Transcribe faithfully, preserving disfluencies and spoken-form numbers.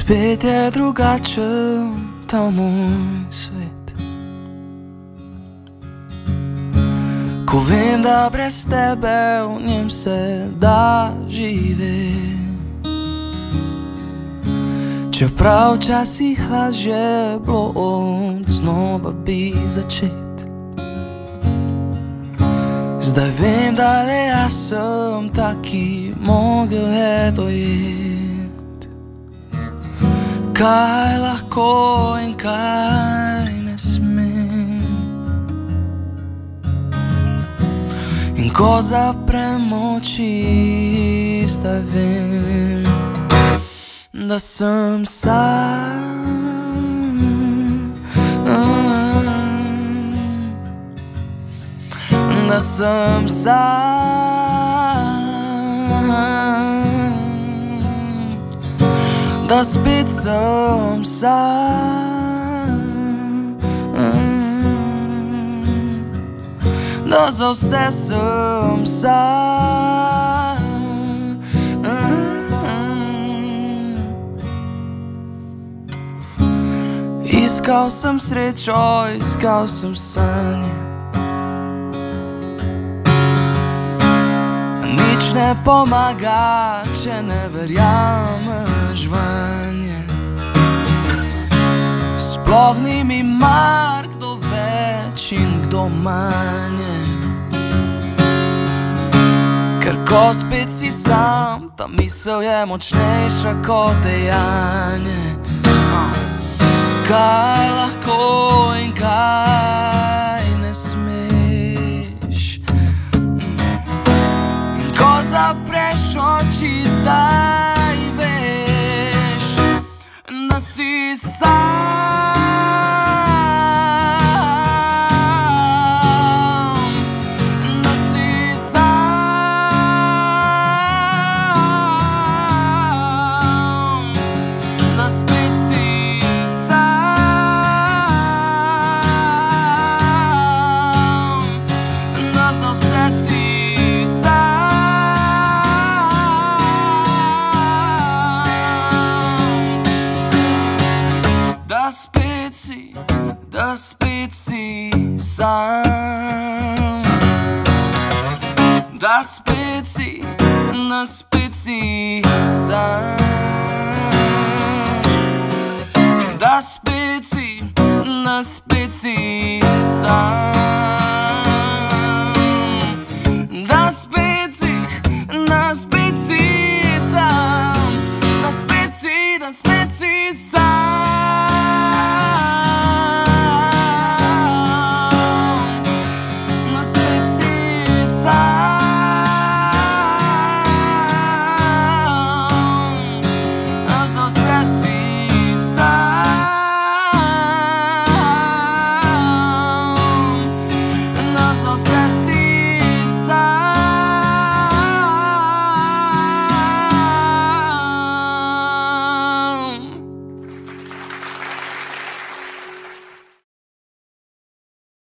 Spet je drugačen ta moj svet, ko vem, da brez tebe v njem se da živeti. Čeprav včasih lažje bilo od znova bi začet. Zdaj vem, da le jaz sem taki mogel je dojet. Kaj lahko in kaj ne smem. In ko zaprem oči, zdaj vem, da sem sam, da sem sam, da spet sem sam, da za vse sem sam. Iskal sem srečo, iskal sem sanje. Nič ne pomaga, če ne verjameš vanje. Sploh ni mi mar, kdo več in kdo manje. Ker ko spet si sam, ta misel je močnejša kot dejanje. Kaj lahko in kaj ne smeš. In ko zapreš oči, zdaj veš, da si sam, da si sam, da spet si za vse si sam. Da spet si, da spet si sam. Da spet si, da spet si sam. Da spet si, da spet si sam. Da spet si, da spet si sam. Da spet si, da spet si sam. Da spet si sam. Da za vse si sam. Da za vse si